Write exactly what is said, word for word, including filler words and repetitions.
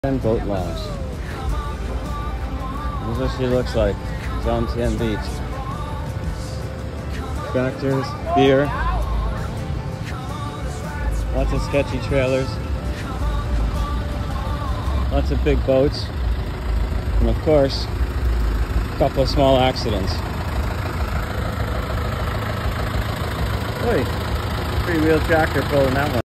And boat launch. This is what she looks like. Zhangtian Beach. Tractors, beer. Lots of sketchy trailers. Lots of big boats. And of course, a couple of small accidents. Oi! Three-wheel tractor pulling that one.